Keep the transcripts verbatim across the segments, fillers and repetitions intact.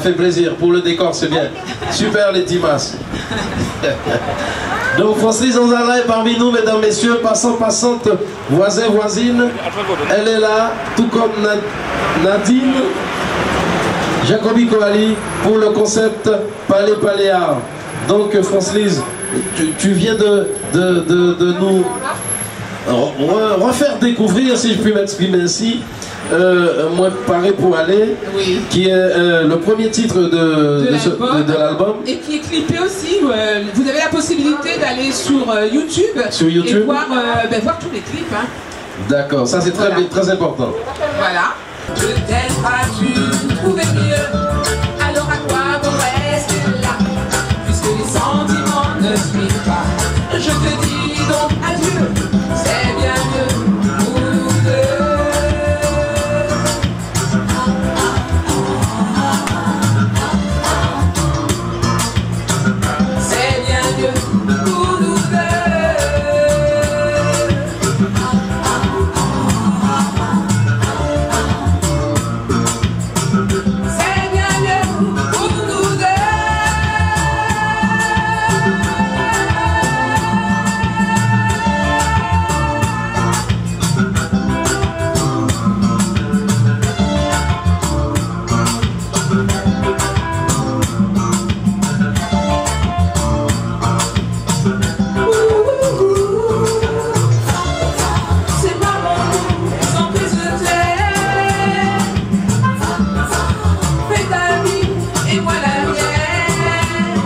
fait plaisir. Pour le décor, c'est bien. Super les Timas. Donc Francis Onzala est parmi nous, mesdames, messieurs, passants, passantes, voisins, voisines. Elle est là, tout comme Nadine Jacobi Koali pour le concept Palais Paléard. Donc Francis, tu, tu viens de, de, de, de nous refaire découvrir, si je puis m'exprimer ainsi, euh, Moi Paré pour aller, oui. Qui est euh, le premier titre de, de, de l'album. Et qui est clippé aussi. Euh, vous avez la possibilité d'aller sur euh, YouTube, sur YouTube et voir, euh, ben, voir tous les clips. Hein. D'accord, ça c'est très, voilà. très important. Voilà. Peut-être as-tu trouvé mieux, alors à quoi bon rester là, puisque les sentiments ne suivent pas. Je te dis donc adieu, c'est bien mieux pour nous deux. C'est bien mieux pour nous deux. C'est bien mieux pour nous deux. C'est marrant, sans prise de terre. Fais ta vie et moi la mienne.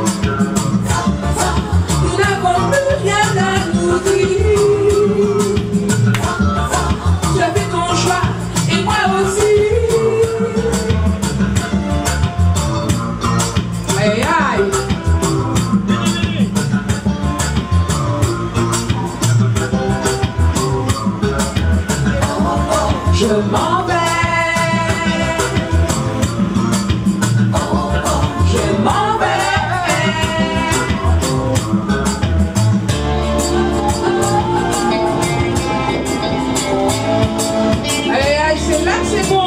Nous n'avons plus rien à nous dire. Tu as fait ton choix et moi aussi. Aïe aïe. Je m'en vais. Je m'en vais. Allez, allez, c'est là que c'est bon.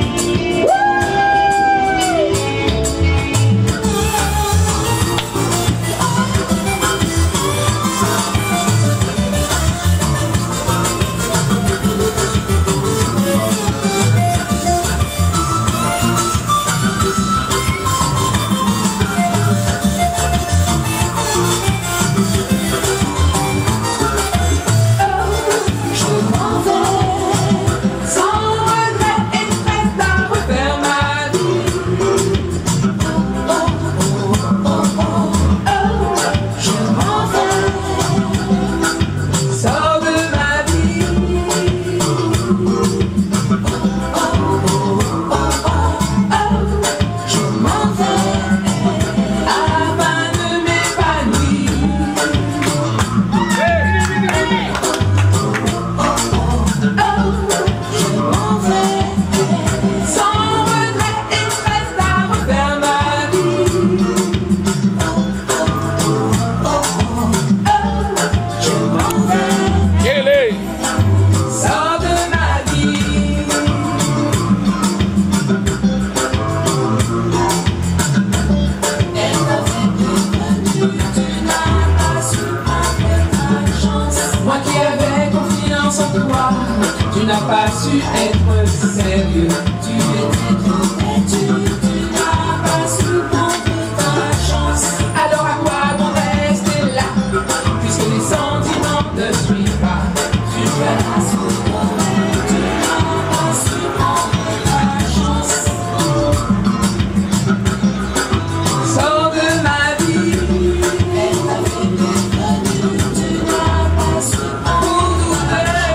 Tu n'as pas su être sérieux. Tu étais trop têtu. Tu n'as pas su prendre ta chance. Alors à quoi bon rester là, puisque les sentiments ne suivent pas. Tu verras souvent. Tu n'as pas su prendre ta chance. Sors de ma vie. Elle t'avait prévenu. Tu n'as pas su prendre ta chance.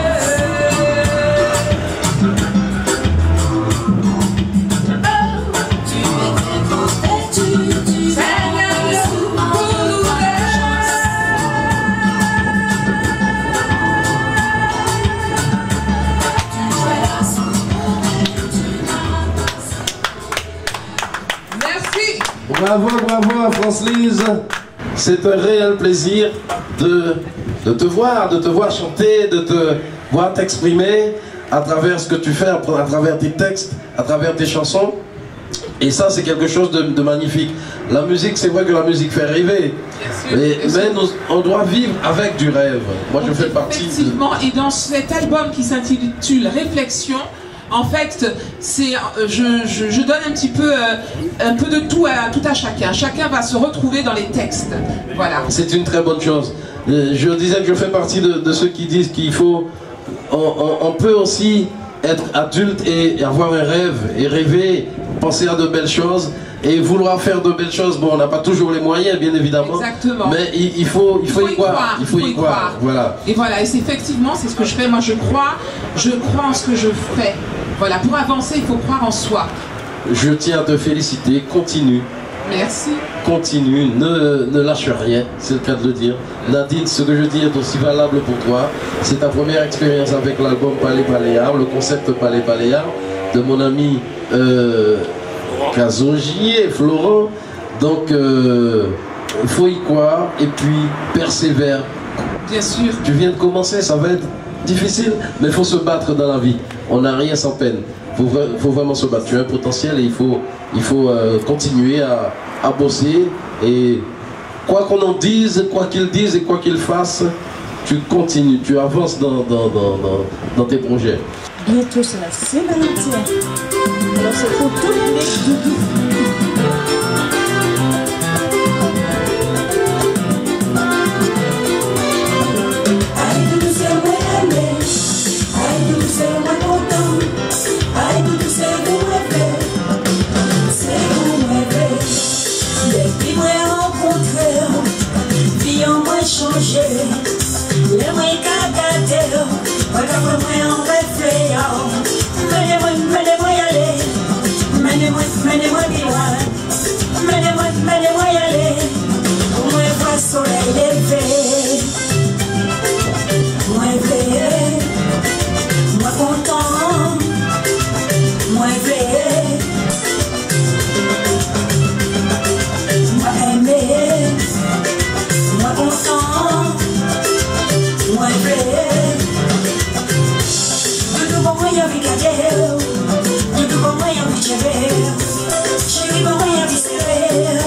Bravo, bravo à France-Lise. C'est un réel plaisir de, de te voir, de te voir chanter, de te voir t'exprimer à travers ce que tu fais, à travers tes textes, à travers tes chansons. Et ça, c'est quelque chose de, de magnifique. La musique, c'est vrai que la musique fait rêver. Sûr, mais mais nous, on doit vivre avec du rêve. Moi, je fais partie. Effectivement, de... et dans cet album qui s'intitule Réflexion, en fait, c'est, je, je, je donne un petit peu, euh, un peu de tout à, tout à chacun. Chacun va se retrouver dans les textes. Voilà. C'est une très bonne chose. Je disais que je fais partie de, de ceux qui disent qu'il faut... On, on, on peut aussi être adulte et avoir un rêve, et rêver, penser à de belles choses, et vouloir faire de belles choses. Bon, on n'a pas toujours les moyens, bien évidemment. Exactement. Mais il, il, faut, il, faut, il faut y croire. croire. Il faut, il faut y, y croire. croire. Voilà. Et voilà, et c'est effectivement, c'est ce que je fais. Moi, je crois, je crois en ce que je fais. Voilà, pour avancer, il faut croire en soi. Je tiens à te féliciter, continue. Merci. Continue, ne, ne lâche rien, c'est le cas de le dire. Nadine, ce que je dis est aussi valable pour toi. C'est ta première expérience avec l'album Palais Paléard, le concept Palais Paléard, de mon ami euh, Kazonji et Florent. Donc, il euh, faut y croire et puis persévère. Bien sûr. Tu viens de commencer, ça va être difficile, mais il faut se battre dans la vie. On n'a rien sans peine. Il faut, faut vraiment se battre. Tu as un potentiel et il faut, il faut euh, continuer à, à bosser. Et quoi qu'on en dise, quoi qu'ils disent et quoi qu'ils fassent, tu continues, tu avances dans, dans, dans, dans, dans tes projets. Bientôt, c'est la Saint-Valentin. Alors, c'est pour toutes les doudous. Les moins cagatés, regarde-moi en réfléchissant. Menez-moi, menez-moi y aller. Menez-moi, menez-moi y aller. Menez-moi, menez-moi y aller. Moi voir le soleil levé. Moi éveillé, moi content. Moi éveillé, moi aimé. Moi content. Moi vrai, tout bon moi y'a vu cadet, tout bon moi y'a vu chérie, chérie bon moi y'a vu serré,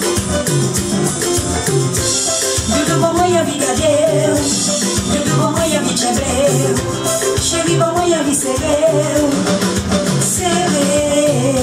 tout bon moi y'a vu cadet, tout bon moi y'a vu chérie, chérie bon moi y'a vu serré, serré.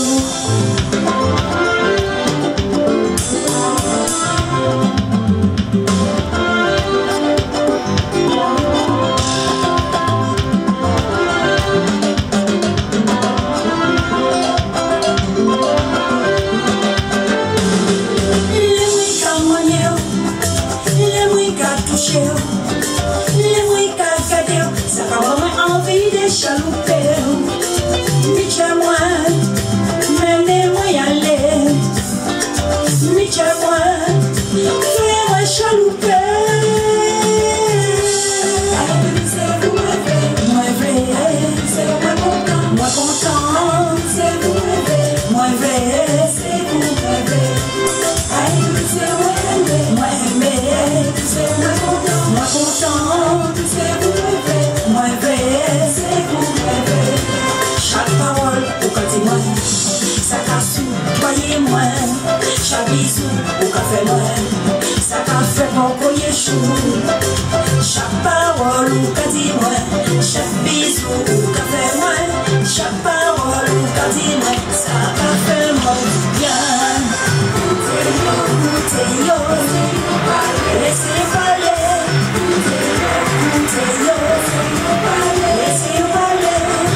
Chaque bisou au café moi, ça qu'a fait mon collier chou. Chaque parole ou qu'a dit moi, chaque bisou au café moi, chaque parole ou qu'a dit moi, ça qu'a fait mon bien. Écoutez yo, laissez parler. Écoutez yo, laissez parler.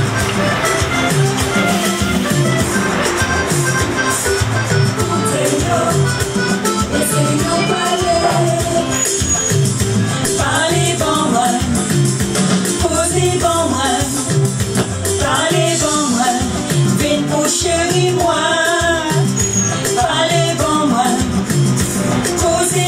Parlez bon moi, posez bon moi, parlez bon moi, venez pour chérie moi. Parlez bon moi, posez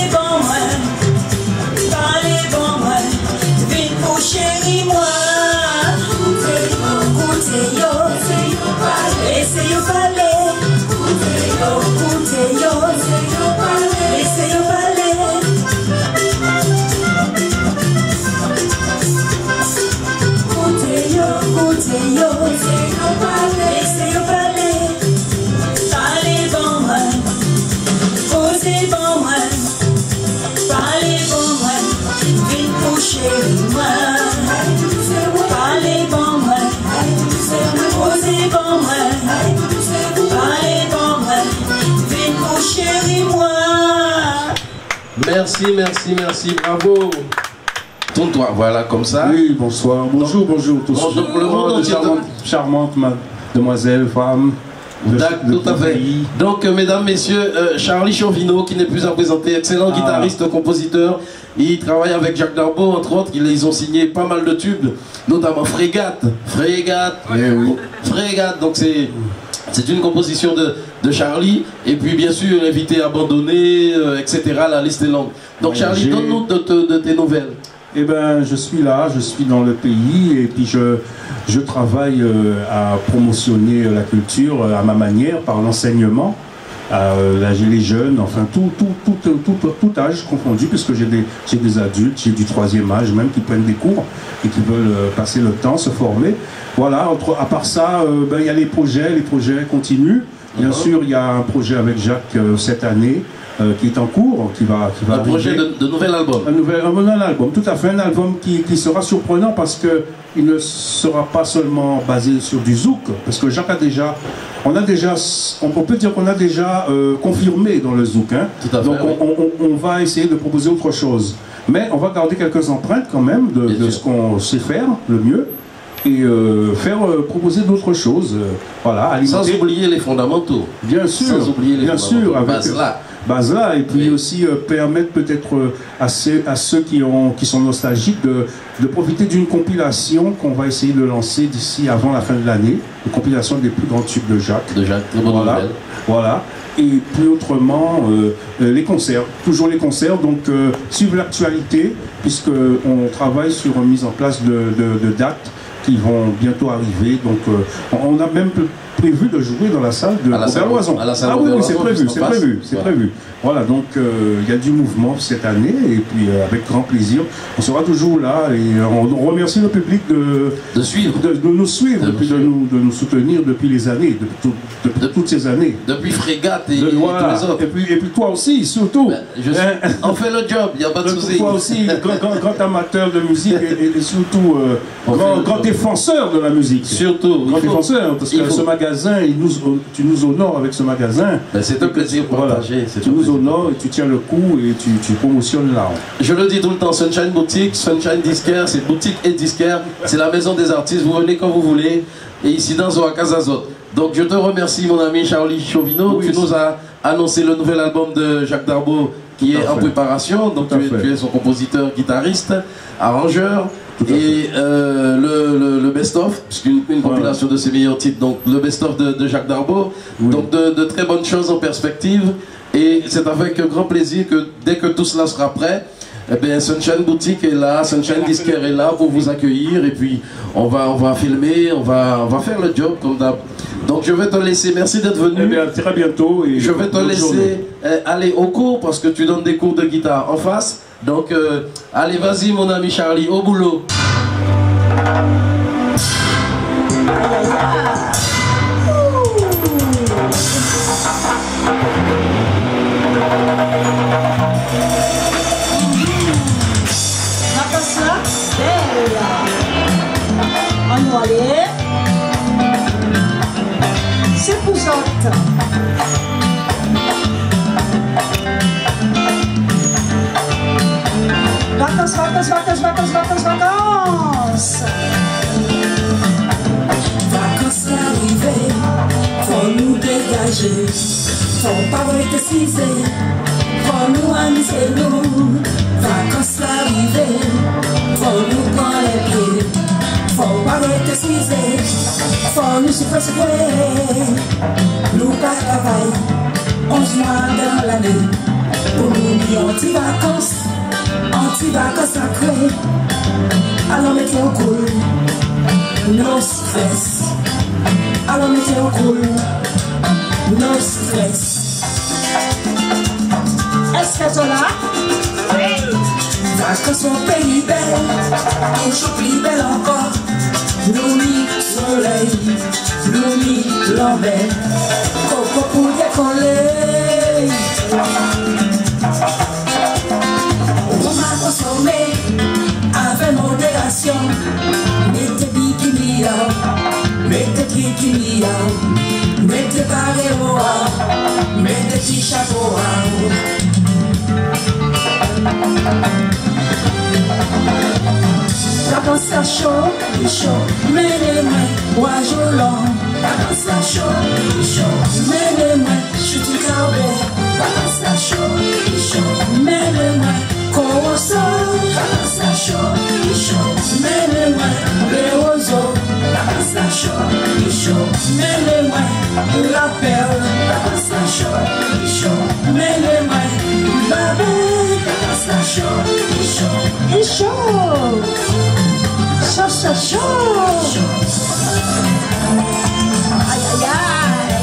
Merci, merci, merci, bravo. Tourne-toi, voilà, comme ça. Oui, bonsoir, bonjour, bonjour tous. Bonjour pour le monde entier. Charmante, charmante mademoiselle, femme. De, de tout à fait. Pays. Donc, euh, mesdames, messieurs, euh, Charlie Chauvino, qui n'est plus à présenter, excellent ah. guitariste, compositeur. Il travaille avec Jacques Darbo, entre autres. Ils, ils ont signé pas mal de tubes, notamment Frégate. Frégate. Eh oui. Frégate. Donc, c'est. C'est une composition de, de Charlie, et puis bien sûr l'invité abandonné, euh, et cetera. La liste est longue. Donc Charlie, donne-nous de, de, de tes nouvelles. Eh bien, je suis là, je suis dans le pays, et puis je, je travaille euh, à promotionner la culture euh, à ma manière, par l'enseignement. Euh, là, j'ai les jeunes, enfin tout, tout, tout, tout, tout, tout âge confondu, puisque j'ai des, j'ai des adultes, j'ai du troisième âge même qui prennent des cours et qui veulent euh, passer le temps, se former. Voilà, entre, à part ça, euh, ben, y a les projets, les projets continuent. Bien uh-huh. sûr, il y a un projet avec Jacques euh, cette année euh, qui est en cours, qui va, qui va un projet de, de nouvel album. Un nouvel un, un album, tout à fait, un album qui, qui sera surprenant parce que il ne sera pas seulement basé sur du zouk, parce que Jacques a déjà, on a déjà, on peut dire qu'on a déjà euh, confirmé dans le zouk, hein. Tout à fait, donc oui. on, on, on va essayer de proposer autre chose, mais on va garder quelques empreintes quand même de, de ce qu'on sait faire le mieux. Et euh, faire euh, proposer d'autres choses, euh, voilà, alimenter. Sans oublier les fondamentaux. Bien sûr, sans oublier les bien fondamentaux. sûr, avec base là. Base là, et puis oui. aussi euh, permettre peut-être euh, à, ceux, à ceux qui, ont, qui sont nostalgiques de, de profiter d'une compilation qu'on va essayer de lancer d'ici avant la fin de l'année, une compilation des plus grands tubes de Jacques. De Jacques, très bonne voilà, nouvelle. Voilà. Et plus autrement, euh, euh, les concerts, toujours les concerts, donc euh, suivre l'actualité, puisqu'on travaille sur une mise en place de, de, de dates qui vont bientôt arriver. Donc euh, on a même prévu de jouer dans la salle de Robert-Loison. Ah oui, oui c'est prévu, c'est prévu, c'est ouais. prévu. Voilà, donc il euh, y a du mouvement cette année, et puis euh, avec grand plaisir, on sera toujours là, et euh, on, on remercie le public de, de, suivre. de, de nous suivre, de, puis de, nous, de nous soutenir depuis les années, depuis, tout, depuis de, toutes ces années. Depuis Frégate et, de, et voilà. tous les autres. Et puis, et puis toi aussi, surtout. Ben, je suis, hein? On fait le job, il n'y a pas de souci. Toi aussi, grand, grand, grand amateur de musique, et, et, et surtout euh, grand, grand défenseur de la musique. Surtout. Grand défenseur, parce que ce magasin, il nous, tu nous honores avec ce magasin. Ben, c'est un plaisir pour voilà. partager. Tu nous honores et tu tiens le coup et tu, tu promotionnes l'art. Je le dis tout le temps, Sunshine Boutique, Sunshine Disquaire, c'est boutique et disquaire, c'est la maison des artistes, vous venez quand vous voulez, et ici dans Zoakazazot. Donc je te remercie mon ami Charlie Chauvino, oui, tu nous as annoncé le nouvel album de Jacques Darbo qui est en préparation, donc tu es, tu es son compositeur, guitariste, arrangeur, et euh, le, le, le best-of, puisqu'une une compilation de ses meilleurs titres, donc le best-of de, de Jacques Darbo, oui. donc de, de très bonnes choses en perspective. Et c'est avec grand plaisir que dès que tout cela sera prêt, eh bien, Sunshine Boutique est là, Sunshine Disquaire est là pour vous accueillir, et puis on va, on va filmer, on va, on va faire le job comme d'hab. Donc je vais te laisser, merci d'être venu. Eh bien, très bientôt. Et je vais te laisser euh, aller au cours parce que tu donnes des cours de guitare en face. Donc euh, allez, vas-y mon ami Charlie, au boulot. C'est pour ça. Vacances, vacances, vacances, vacances, vacances, vacances. Vacances arrivées, faut nous dégager. Faut pas préciser, faut nous amuser nous. Vacances arrivées, faut nous prendre les pieds. Faut pas préciser, faut nous souffler, souffler. Nous pas travailler, onze mois dans l'année. Pour nous dire anti-vacances, anti-vacances sacrées. Alors mettez au cool, no stress. Alors mettez au cool, no stress. Est-ce que tu es là? Oui. Vacances au pays belle, toujours plus belle encore. L'oumi soleil, l'oumi l'envers, coco pour décoller. On m'a consommé avec modération. Mettez bikini, mettez bikini, mettez paréo, mettez petit chapeau. Vacances à chaud, il chaud, mais les mains, oiseau-long. Vacances à chaud, il chaud, mais les mains, chute carré. Vacances à chaud, il chaud, mais les mains, corosso. Vacances à chaud, il chaud, mais les mains, réozo. Vacances à chaud, il chaud, mais les mains, la perle. Vacances à chaud, il chaud, mais les mains, babé. Vacances à chaud, il chaud, Il chaud. Chaud, chaud, chaud. Aïe, aïe, aïe.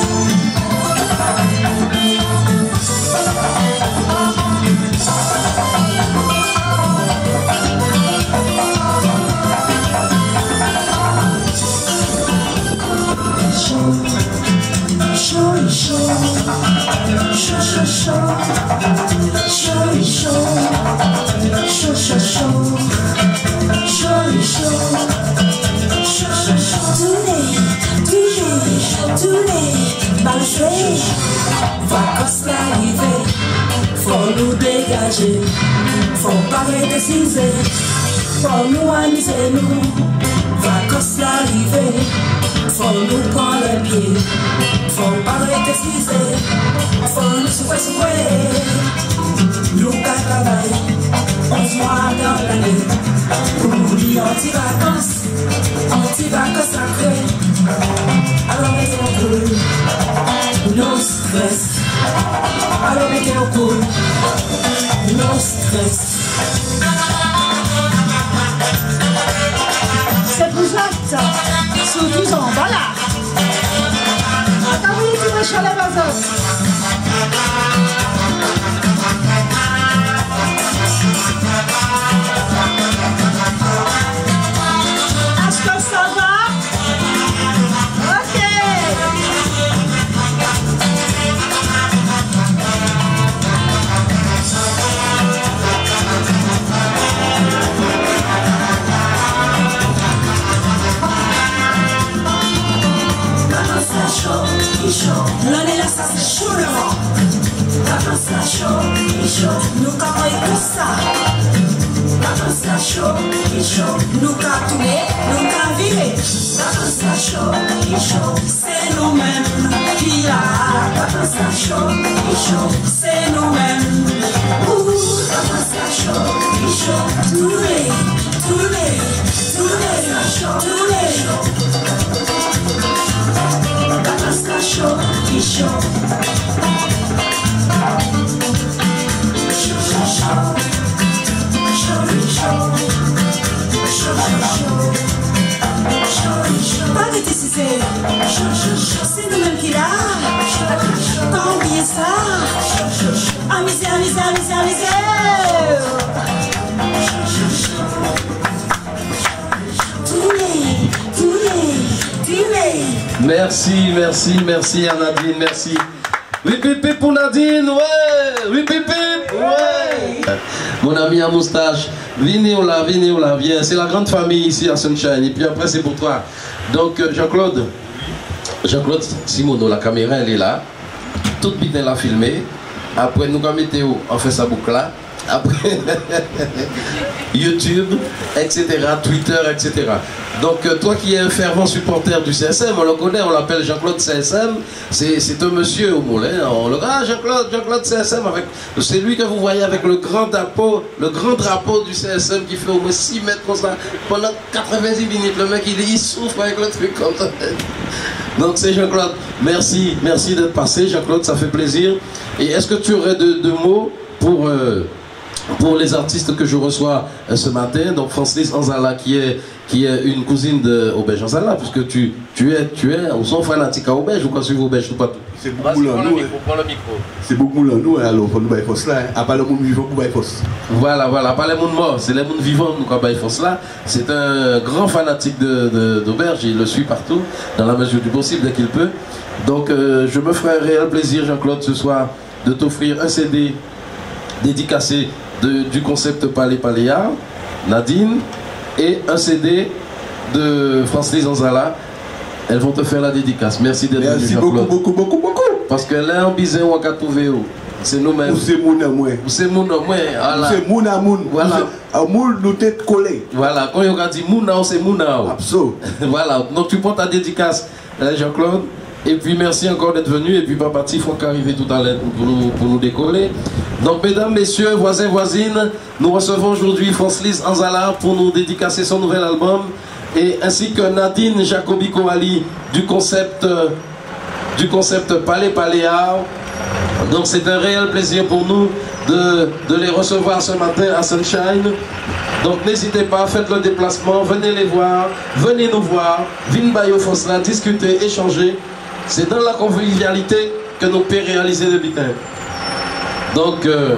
chaud, chaud, chaud, chaud, chaud, chaud, chaud, chaud, chaud, vacances arrivées, faut nous dégager, faut pas redécider, faut nous amuser nous. Vacances arrivées, faut nous prendre les pieds, faut pas redécider, faut nous souffler, souffler. Nous qu'à travailler, onze mois dans l'année, pour nous anti-vacances, anti-vacances sacrées. Alors mettez au cool, no stress. Alors mettez au cool, no stress. C'est pour ça, sous douze ans, voilà. Attends, vous les tirez sur les bazars. Est-ce que ça va? Ok. L'année là ça c'est chaud le vent. Vacances là chaud, il chaud. Nous qu'à pas tout ça. Vacances là chaud, il chaud. Nous qu'à tourner, nous qu'à virer. Vacances là chaud, il chaud. C'est nous-mêmes qui là. Vacances là chaud, il chaud. C'est nous-mêmes. Ouh, vacances là chaud, il chaud. Tous les, tous les, tous les, tous les. Vacances là chaud, il chaud. Chaud, chaud, chaud. Chaud, chaud. Chaud, chaud. Chaud, chaud. Pas de décider. Chaud, chaud, chaud. C'est nous-mêmes qui l'a. Pas oublier ça. Amusez, amusez, amusez, amusez. Tous les, tous les, tous les. Merci, merci, merci à Nadine, merci. Oui, pipi pour Nadine, ouais. Oui, pipi, ouais. Mon ami à moustache, venez ou là, venez ou là, viens. C'est la grande famille ici à Sunshine. Et puis après, c'est pour toi. Donc, Jean-Claude, Jean-Claude Simono, la caméra, elle est là. Toute bien l'a filmé. Après, nous, comme météo, on fait sa boucle là. Après, YouTube, et cetera, Twitter, et cetera. Donc, euh, toi qui es un fervent supporter du C S M, on le connaît, on l'appelle Jean-Claude C S M, c'est un monsieur au moulin. On le ah, Jean-Claude, Jean-Claude C S M, c'est lui que vous voyez avec le grand drapeau, le grand drapeau du C S M qui fait au moins six mètres comme ça, pendant quatre-vingt-dix minutes. Le mec, il, il souffre avec le truc comme ça. Donc, c'est Jean-Claude. Merci, merci d'être passé, Jean-Claude, ça fait plaisir. Et est-ce que tu aurais de, de mots pour. Euh, Pour les artistes que je reçois euh, ce matin, donc Francis Anzala qui est, qui est une cousine de Obège Anzala, parce que tu, tu es, tu es, on s'en fanatique à Obège, ou quoi suivre Obège, ou pas tout. C'est beaucoup là, nous. C'est beaucoup là, nous, alors, pour nous bailler force là, à part le monde vivant, pour bailler force. Voilà, voilà, pas les mondes morts, c'est les mondes vivants, nous, qu'on baille force là. C'est un grand fanatique d'Auberge, il le suit partout, dans la mesure du possible, dès qu'il peut. Donc, euh, je me ferai un réel plaisir, Jean-Claude, ce soir, de t'offrir un C D dédicacé De, du concept Palais Paléa, Nadine, et un C D de Francis Anzala. Elles vont te faire la dédicace. Merci d'être venu, Merci Jean-Claude. beaucoup, beaucoup, beaucoup, beaucoup. Parce que là, en bizin, on va trouver où. C'est nous-mêmes. Ou c'est moun à moi. Ou c'est moun à moi. Ou c'est moun à moun. Voilà. À moun nous tête collée. Voilà. Quand on a dit moun à c'est moun à. Absolument. Voilà. Donc tu prends ta dédicace, Jean-Claude. Et puis merci encore d'être venu. Et puis Papa Tif, faut qu'arriver tout à l'heure pour nous, pour nous décoller. Donc mesdames, messieurs, voisins, voisines, nous recevons aujourd'hui France-Lise Anzala pour nous dédicacer son nouvel album. Et ainsi que Nadine Jacobi-Coali du concept, euh, du concept Palais Paléao. Donc c'est un réel plaisir pour nous de, de les recevoir ce matin à Sunshine. Donc n'hésitez pas, faites le déplacement, venez les voir, venez nous voir, Vin Bayo Fosla, discuter, échanger. C'est dans la convivialité que nous pouvons réaliser le bitin. Donc, euh,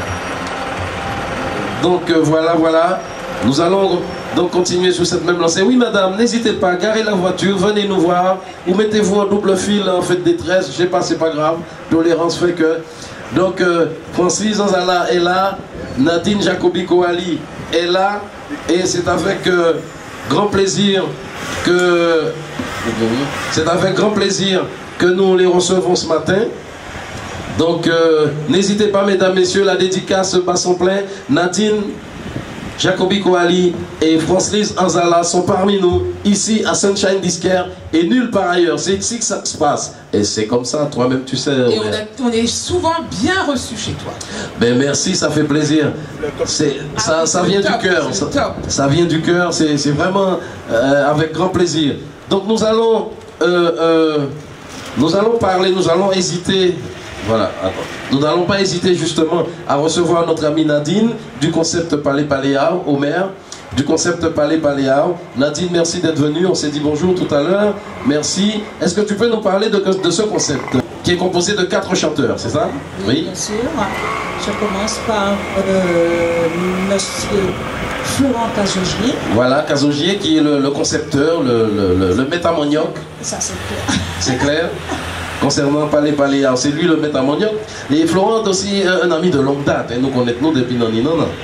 donc euh, voilà, voilà. Nous allons donc continuer sur cette même lancée. Oui, madame, n'hésitez pas, garez la voiture, venez nous voir. Ou mettez-vous en double fil, en fait, détresse. Je sais pas, c'est pas grave. Tolérance fait que. Donc, euh, France-Lise Anzala est là. Nadine Jacobi-Coali est là. Et c'est avec euh, grand plaisir que. C'est avec grand plaisir que nous les recevons ce matin. Donc, euh, n'hésitez pas, mesdames, messieurs, la dédicace bat son plein. Nadine Jacobi-Coali et France-Lise Anzala sont parmi nous, ici à Sunshine Disquaire et nulle part ailleurs. C'est ici que ça se passe. Et c'est comme ça, toi-même, tu sais. Et on, a, on est souvent bien reçus chez toi. Ben merci, ça fait plaisir. Ça, ah, ça vient top, du cœur. Ça, ça vient du cœur, c'est vraiment euh, avec grand plaisir. Donc nous allons, euh, euh, nous allons parler, nous allons hésiter. Voilà, attends. Nous n'allons pas hésiter justement à recevoir notre amie Nadine du concept Palais Paléao, au maire, du concept Palais Paléao. Nadine, merci d'être venue, on s'est dit bonjour tout à l'heure, merci. Est-ce que tu peux nous parler de, de ce concept qui est composé de quatre chanteurs, c'est ça? Oui, oui, bien sûr. Je commence par euh, monsieur Florent Cazogier. Voilà, Cazogier qui est le, le concepteur, le, le, le, le métamonioc. Ça c'est clair. C'est clair. Concernant Palais Paléao, c'est lui le métamonioc. Et Florent est aussi un, un ami de longue date. Et nous connaissons nous depuis non, non, non.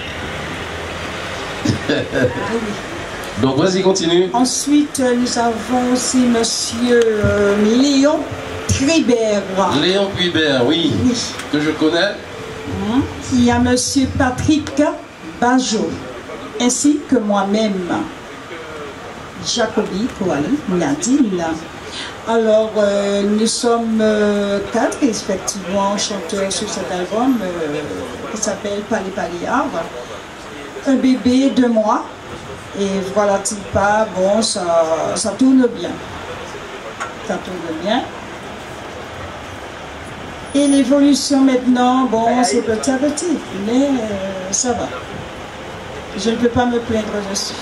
Donc vas-y, continue. Ensuite, nous avons aussi monsieur euh, Léon Puibert. Léon Puibert, oui, oui, que je connais. Hum. Il y a monsieur Patrick Bajot, ainsi que moi-même, Jacobi-Coali, Nadine. Alors, euh, nous sommes euh, quatre, effectivement, chanteurs sur cet album euh, qui s'appelle Palais Paléao. Un bébé de mois, et voilà-t-il pas, bon, ça, ça tourne bien. Ça tourne bien. Et l'évolution maintenant, bon, c'est petit à petit, mais euh, ça va. Je ne peux pas me plaindre dessus.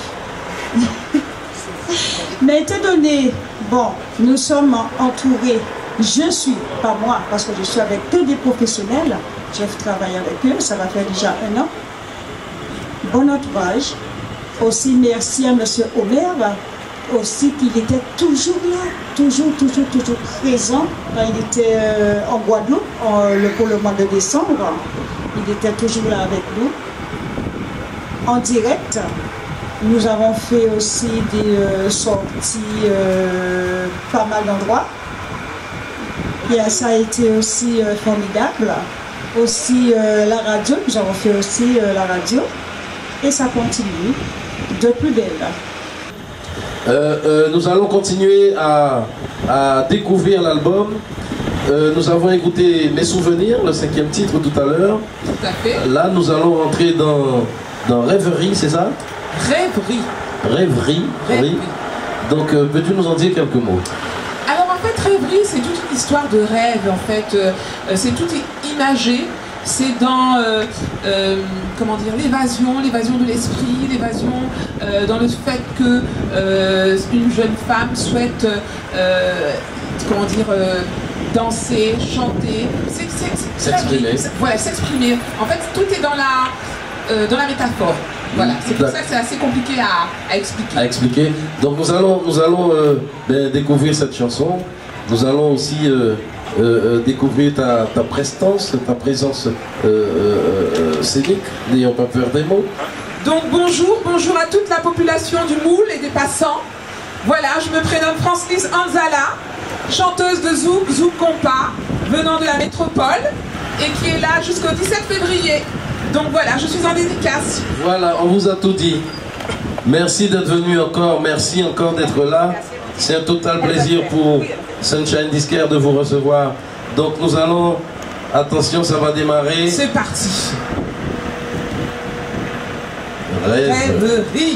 Mais étant donné, bon, nous sommes entourés, je suis, pas moi, parce que je suis avec que des professionnels, je travaille avec eux, ça va faire déjà un an. Bon entourage. Aussi merci à M. Omer, aussi qu'il était toujours là, toujours, toujours, toujours présent. Quand il était euh, en Guadeloupe, en, le, pour le mois de décembre, il était toujours là avec nous. En direct, nous avons fait aussi des euh, sorties, euh, pas mal d'endroits. Et ça a été aussi euh, formidable. Aussi euh, la radio, nous avons fait aussi euh, la radio. Et ça continue de plus belle. Euh, euh, nous allons continuer à, à découvrir l'album. Euh, nous avons écouté Mes souvenirs, le cinquième titre tout à l'heure. Tout à fait. Là, nous allons entrer dans, dans Rêverie, c'est ça? Rêverie. Rêverie, Rêverie. Oui. Donc, euh, peux-tu nous en dire quelques mots? Alors, en fait, Rêverie, c'est toute une histoire de rêve, en fait. Euh, c'est tout imagé. C'est dans, euh, euh, comment dire, l'évasion, l'évasion de l'esprit, l'évasion euh, dans le fait que euh, une jeune femme souhaite, euh, comment dire, euh, danser, chanter, s'exprimer. Voilà, s'exprimer. En fait, tout est dans la, euh, dans la métaphore. Voilà, c'est pour ça que c'est assez compliqué à, à expliquer. À expliquer. Donc nous allons, nous allons euh, ben, découvrir cette chanson. Nous allons aussi euh, euh, euh, découvrir ta, ta prestance, ta présence euh, euh, scénique, n'ayons pas peur des mots. Donc bonjour, bonjour à toute la population du Moule et des passants. Voilà, je me prénomme France-Lise Anzala, chanteuse de Zouk, Zouk Compas, venant de la métropole. et qui est là jusqu'au dix-sept février. Donc voilà, je suis en dédicace. Voilà, on vous a tout dit. Merci d'être venu encore, merci encore d'être là. C'est un total plaisir pour Sunshine Disquaire de vous recevoir. Donc nous allons, attention, ça va démarrer. C'est parti. Rêve. Rêverie.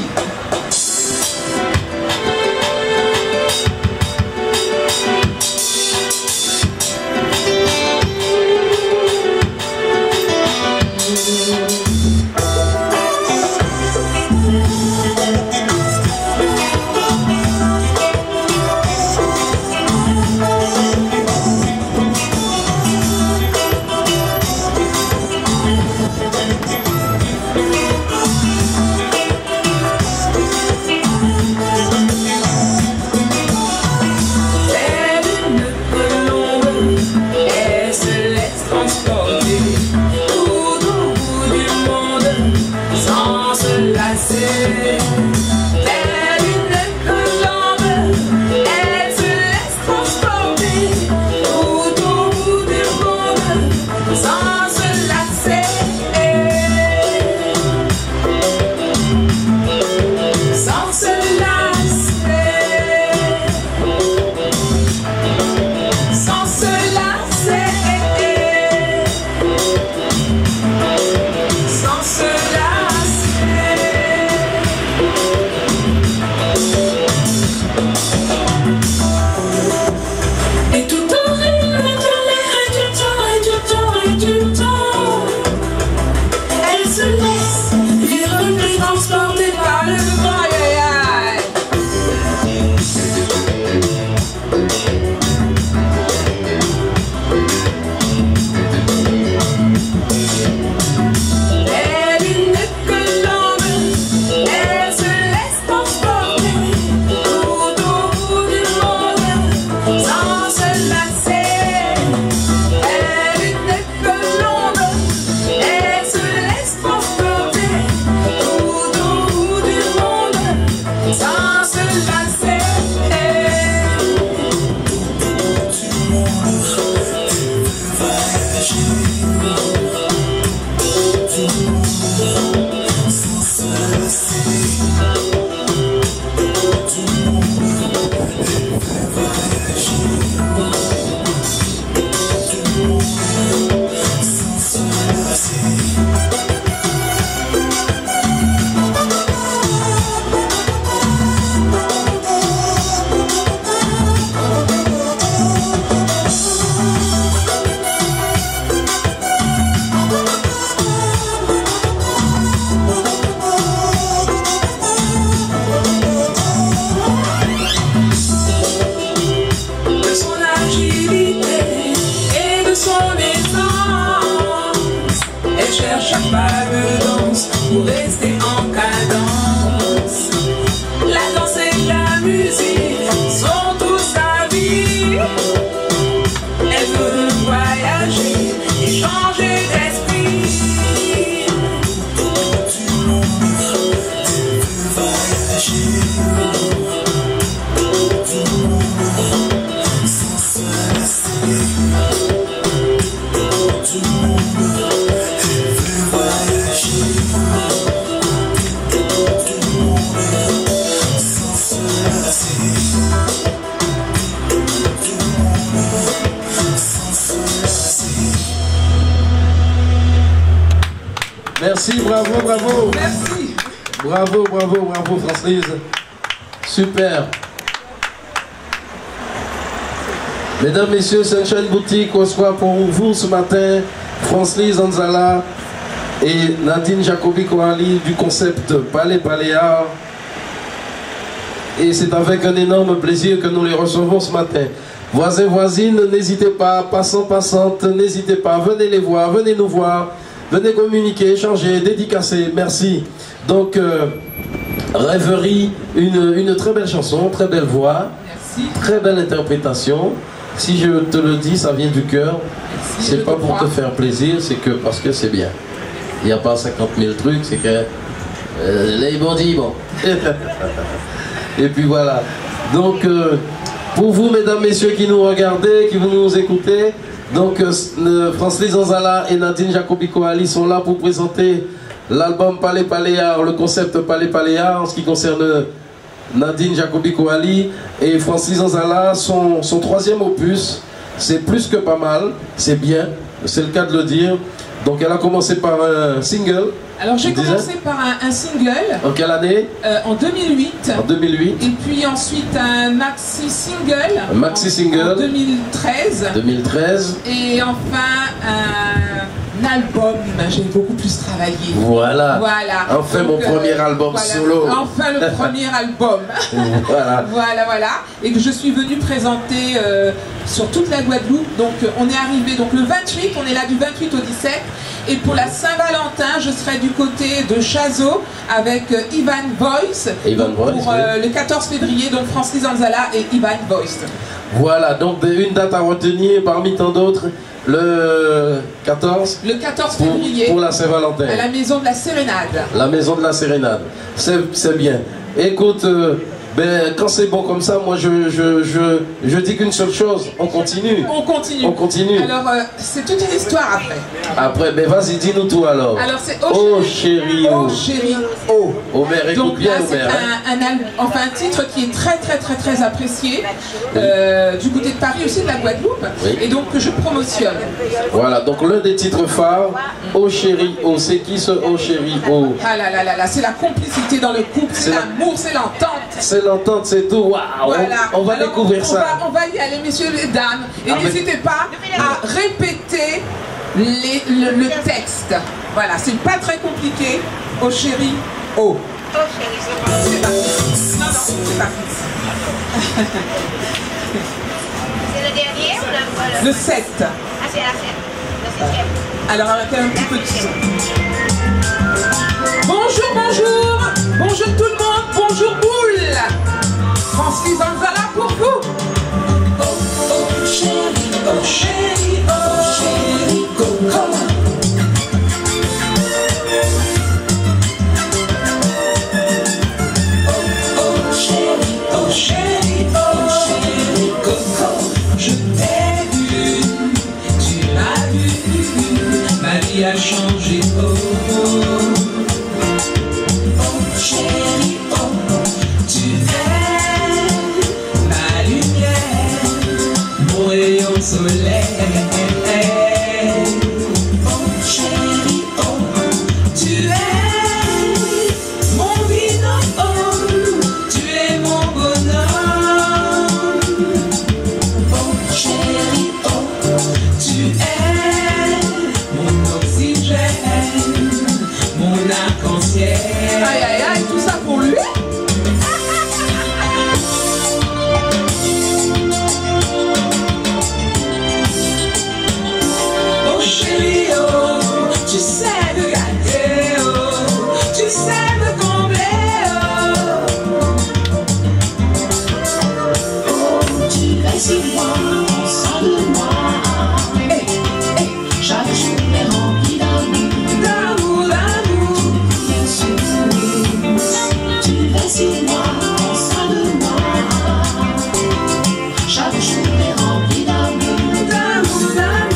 Merci, bravo, bravo. Merci. Bravo, bravo, bravo, Francelise. Super. Mesdames, Messieurs, Sunshine Boutique reçoit pour vous ce matin Francelise Anzala et Nadine Jacobi Koali du concept Palais Paléard. Et c'est avec un énorme plaisir que nous les recevons ce matin. Voisins, voisines, n'hésitez pas, passants, passantes, n'hésitez pas, venez les voir, venez nous voir, venez communiquer, échanger, dédicacer, merci. Donc, euh, Rêverie, une, une très belle chanson, très belle voix, Merci. très belle interprétation. Si je te le dis, ça vient du cœur. C'est pas pour te faire plaisir, c'est que parce que c'est bien. Il n'y a pas cinquante mille trucs, c'est que euh, les bandits, bon. Et puis voilà. Donc, euh, pour vous, mesdames, messieurs, qui nous regardez, qui vous nous écoutez, Donc euh, Francis Zanzala et Nadine Jacobi-Coali sont là pour présenter l'album Palais Paléar, le concept Palais Paléar en ce qui concerne Nadine Jacobi-Coali et Francis Zanzala, son, son troisième opus. C'est plus que pas mal, c'est bien, c'est le cas de le dire. Donc elle a commencé par un single. Alors j'ai commencé par un, un single. En quelle année? euh, En deux mille huit. En deux mille huit. Et puis ensuite un maxi single. Un maxi single. En deux mille treize. deux mille treize. Et enfin un album. J'ai beaucoup plus travaillé. Voilà. Voilà. Enfin Donc, mon premier euh, album voilà. solo. Enfin le premier album. Voilà. Voilà, voilà. Et que je suis venue présenter euh, sur toute la Guadeloupe. Donc euh, on est arrivé donc le vingt-huit, on est là du vingt-huit au dix-sept. Et pour la Saint-Valentin, je serai du côté de Chazot avec euh, Ivan Voice. Ivan donc, Voice, pour euh, le quatorze février, donc Francis Zanzala et Ivan Voice. Voilà, donc une date à retenir parmi tant d'autres, le quatorze. Le quatorze pour, février. Pour la Saint-Valentin. À la maison de la Sérénade. La maison de la Sérénade. C'est bien. Écoute, euh, ben, quand c'est bon comme ça, moi je, je, je, je dis qu'une seule chose, on continue. On continue. On continue. Alors, euh, c'est toute une histoire après. Après, ben vas-y, dis-nous tout alors. Alors, c'est Oh chérie, Oh oh. chérie, oh. Omer, écoute Donc bien, là, c'est Omer. hein. un, un, album- enfin, un titre qui est très très très très apprécié euh, du côté de Paris, aussi de la Guadeloupe, Oui. et donc que je promotionne. Voilà, donc l'un des titres phares, Oh chérie, oh, c'est qui ce Oh chérie, oh? Ah là là là là, c'est la complicité dans le couple, c'est C'est la- l'amour, c'est l'entente. C'est l'entente, c'est tout. Waouh, Voilà. on, on va Alors, découvrir on ça. Va, on va y aller, messieurs et dames, et Ah, mais- n'hésitez pas à répéter les- le, le texte. Voilà, c'est pas très compliqué. Oh chérie, oh. C'est parti. Non, non, c'est parti. C'est le dernier ou le... Le sept. Ah, c'est la sept. Le septième. Alors, avec un petit peu de son. Bonjour, bonjour. Bonjour tout le monde. Bonjour boule. Francis Zanzala pour vous. Oh, oh, chérie, oh, chérie, oh, chérie, coco. Oh, oh, chérie, oh, chérie, oh, chérie, coco. Je t'ai vu, tu m'as vu, ma vie a changé, oh, oh. Oh, chérie, oh, tu es ma lumière, mon rayon soleil. Oh chérie, oh, tu es mon binôme, tu es mon bonhomme. Oh chérie, oh, tu es mon oxygène, mon arc-en-ciel. Aïe, aïe, aïe, tout ça pour lui. Oh chérie, oh, tu sais me gâter, oh, tu sais me combler, oh. Oh, tu es si moi, sans de moi. Hey, hey, chaque jour est rempli d'amour, d'amour, d'amour. Tu es si moi, sans de moi. Chaque jour est rempli d'amour, d'amour, d'amour.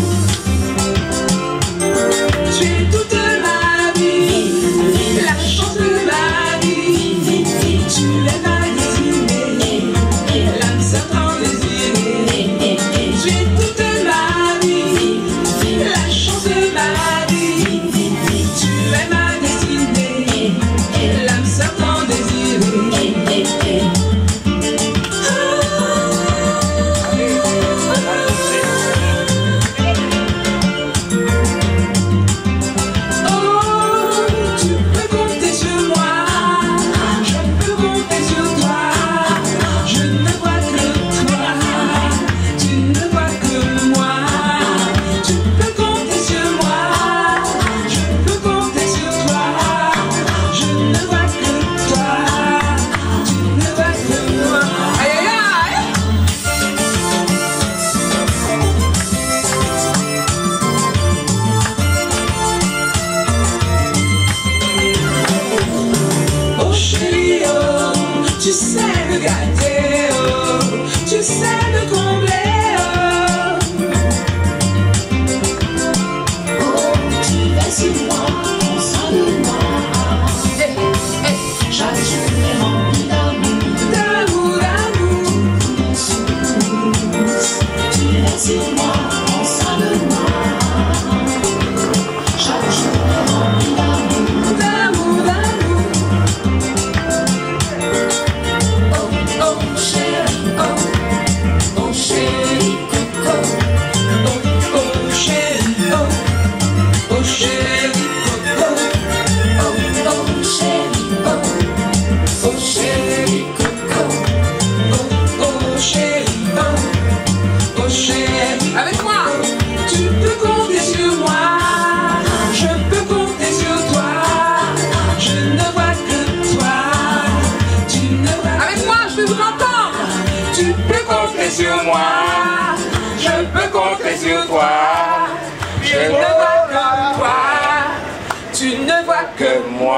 Tu es toute ma vie, la chance de ma vie. Tu es ma destinée, l'âme serpent désirée. Tu compter sur moi, pense à demain. Chaque jour est rempli d'amour, d'amour, d'amour. Oh, oh, chérie, oh, oh, chérie, coco. Oh, oh, chérie, oh, oh, chérie, coco. Oh, oh, chérie, oh, oh, chérie, coco. Oh, oh, chérie, oh, oh, chérie. Avec moi, tu peux compter sur moi. Je peux compter sur toi. Je ne vois que toi. Tu ne vois. Avec moi, je veux vous entendre. Tu peux compter sur moi. Je peux compter sur toi. Je ne vois que toi. Tu ne vois que moi.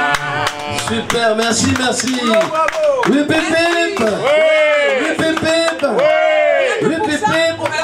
Super, merci, merci. Oui, pip, pip. Oui, pip, pip. Oui, pip, pip.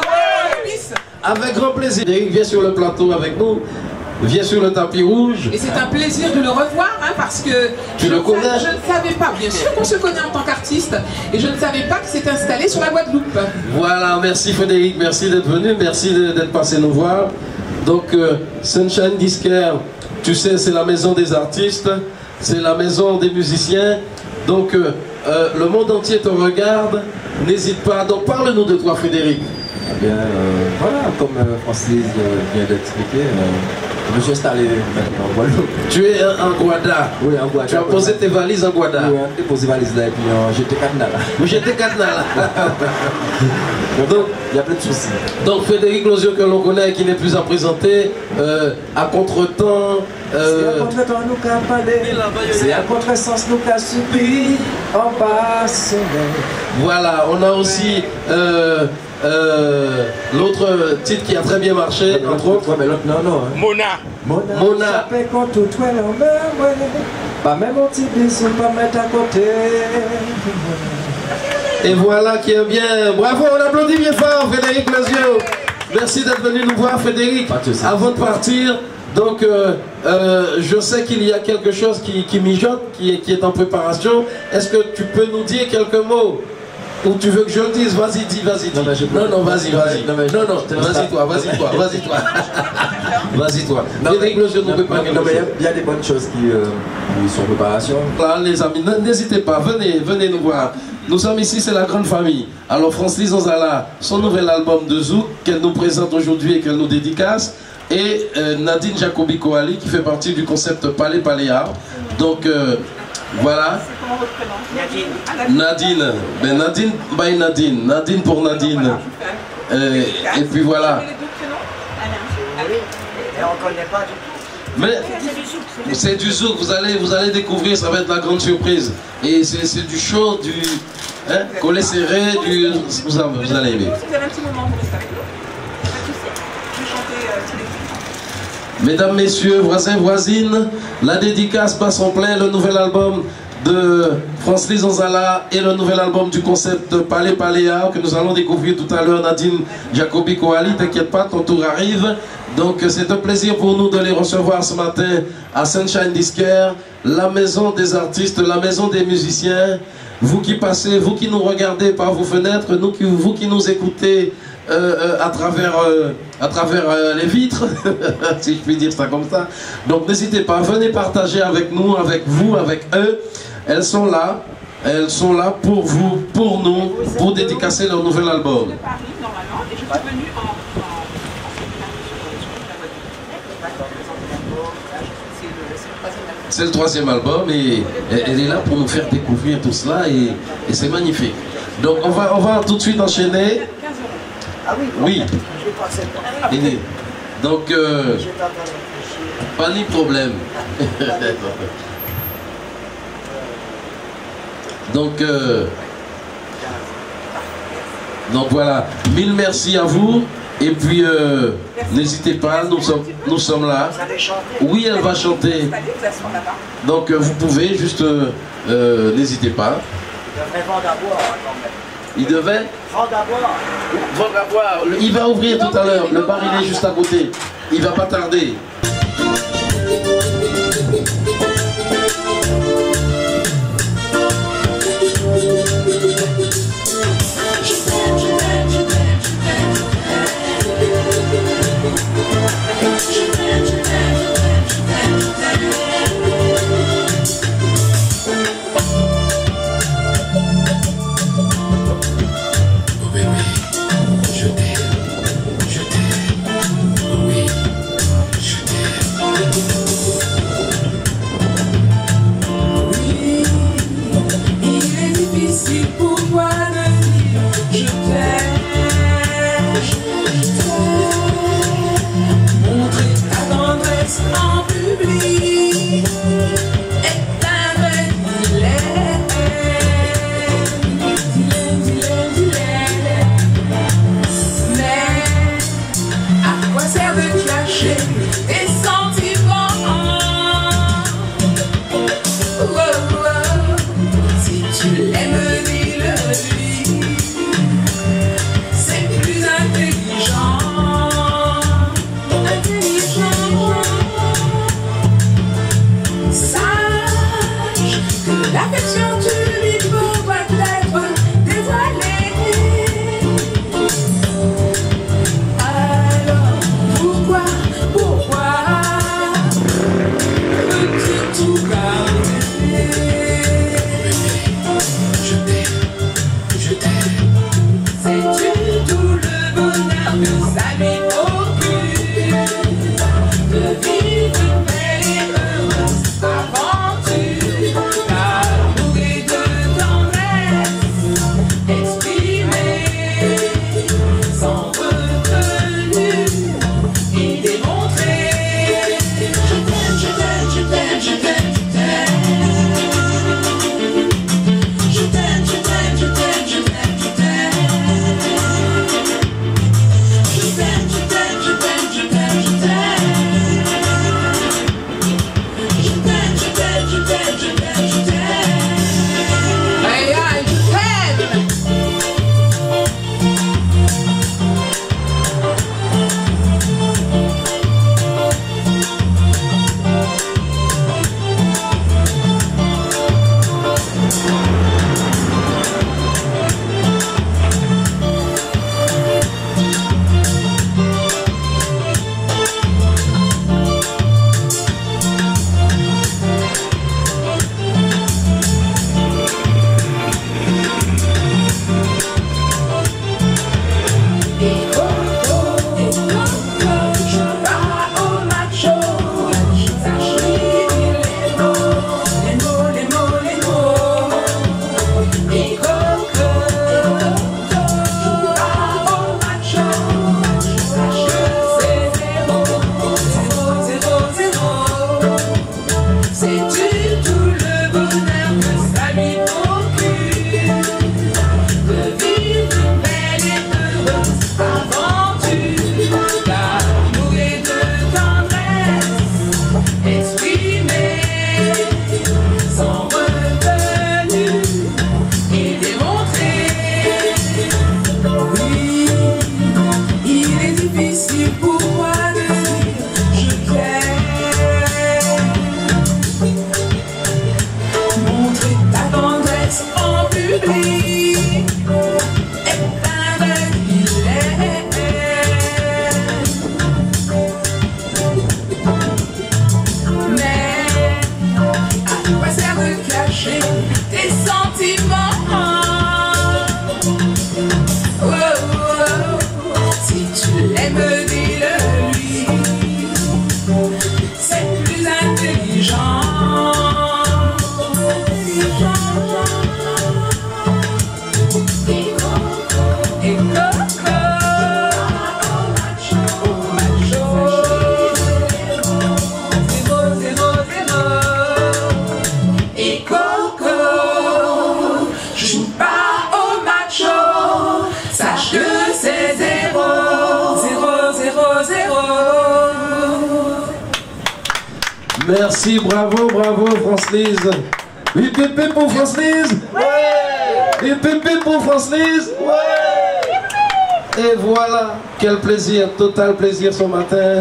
Avec grand plaisir. Eric, viens sur le plateau avec nous. Viens sur le tapis rouge. Et c'est un plaisir de le revoir, hein, parce que Tu je, le ne connais? savais, je ne savais pas, bien sûr qu'on se connaît en tant qu'artiste, et je ne savais pas qu'il s'est installé sur la Guadeloupe. Voilà, merci Frédéric, merci d'être venu, merci de- d'être passé nous voir. Donc, euh, Sunshine Disquaire, tu sais, c'est la maison des artistes, c'est la maison des musiciens. Donc, euh, euh, le monde entier te regarde, n'hésite pas. Donc, parle-nous de toi, Frédéric. Eh bien, euh, voilà, comme euh, Francis euh, vient d'expliquer, euh, je me suis installé maintenant en Guadeloupe. Tu es un, un Guada. Oui, en Guadeloupe. Tu as posé tes valises en Guada. Oui, j'ai posé valise là et puis euh, j'étais cadenas là. Vous j'étais cadenas là. Donc, il y a plein de soucis. Donc Frédéric Lozio que l'on connaît, qui n'est plus à présenter, euh, à contre-temps. euh, C'est à contre-temps nous qu'a parlé, c'est à contre-sens nous qu'a subi, en bas soleil. Voilà, on a aussi euh, euh, l'autre titre qui a très bien marché, entre autres. Ouais, mais l'autre, non, non. Hein. Mona. Mona. Mona. Ça fait qu'on tout toi l'en même, pas même un petit bisou, pas mettre à côté. Et voilà qui est bien. Bravo, on applaudit bien fort Frédéric Lozio. Merci d'être venu nous voir Frédéric. Avant de partir, donc euh, euh, je sais qu'il y a quelque chose qui, qui mijote, qui est, qui est en préparation. Est-ce que tu peux nous dire quelques mots? Ou tu veux que je le dise? Vas-y, dis, vas-y. Non, dis. non, non, vas-y, vas-y. Non, mais je- Non, non, je te laisse vas-y pas. toi, vas-y toi, vas-y toi. Vas-y toi. Non, Frédéric Lozio nous non, prépare non, quelque non, mais il y a- chose. il y a des bonnes choses qui, euh, qui sont en préparation. Voilà, les amis, n'hésitez pas, venez, venez nous voir. Nous sommes ici, c'est la grande famille. Alors Francis Onzala, son nouvel album de Zouk qu'elle nous présente aujourd'hui et qu'elle nous dédicace. Et euh, Nadine Jacobi Koali qui fait partie du concept Palais Paléa. Donc euh, voilà. Nadine. Ben Nadine by Nadine. Nadine pour Nadine. Euh, et puis voilà. Et on connaît pas du tout. Mais c'est du zouk, vous allez, vous allez découvrir, ça va être la grande surprise. Et c'est c'est du chaud, du hein, collet serré, du. Vous, avez- vous allez aimer. Si vous avez un petit moment, vous restez avec nous. Pas de souci. Je vais chanter euh, tous les titres. Mesdames, messieurs, voisins, voisines, la dédicace passe en plein, le nouvel album de Francis Onzala et le nouvel album du concept Palais Paléa que nous allons découvrir tout à l'heure. Nadine Jacobi Koali, t'inquiète pas, ton tour arrive. Donc c'est un plaisir pour nous de les recevoir ce matin à Sunshine Disquaire, la maison des artistes, la maison des musiciens. Vous qui passez, vous qui nous regardez par vos fenêtres, nous qui, vous qui nous écoutez euh, euh, à travers, euh, à travers euh, les vitres, si je puis dire ça comme ça. Donc n'hésitez pas, venez partager avec nous, avec vous, avec eux. Elles sont là, elles sont là pour vous, pour nous, pour dédicacer leur nouvel album. De Paris, normalement, et je suis venue en. C'est le troisième album et elle est là pour nous faire découvrir tout cela et, et c'est magnifique. Donc on va, on va tout de suite enchaîner. Ah oui, Oui. je vais passer par Aîné. Donc, euh, J'ai pas mal réfléchi. pas ni problème. donc, euh, donc voilà, mille merci à vous. Et puis, euh, n'hésitez pas, nous sommes, nous sommes là. Vous allez chanter. Oui, elle va chanter. Donc, euh, vous pouvez juste, euh, euh, n'hésitez pas. Il devrait vendre à boire hein, quand même. Il devait Vendre à boire. vendre à boire. Le- Il va ouvrir tout à l'heure. Le bar, il est juste à côté. Il va pas tarder. Je t'aime, je t'aime, je t'aime, je t'aime. Merci, bravo, bravo, France-Lise. Oui, pépé pour France-Lise. Oui. Et pépé pour France-Lise. Oui. Et voilà, quel plaisir, total plaisir ce matin.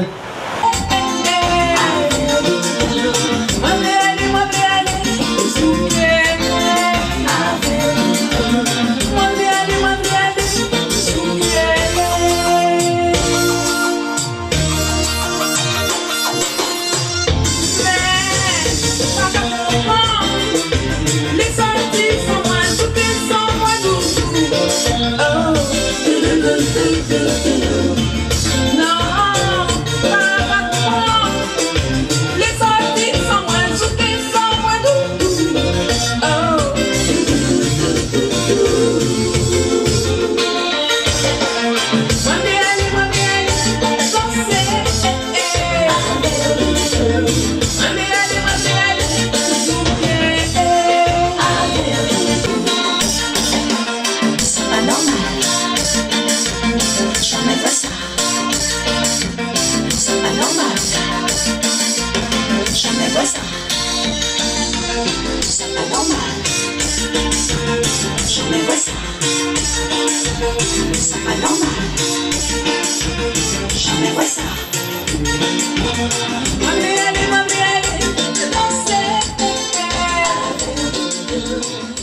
C'est pas normal. Jamais vois ça. Allez, allez, allez, allez, danser.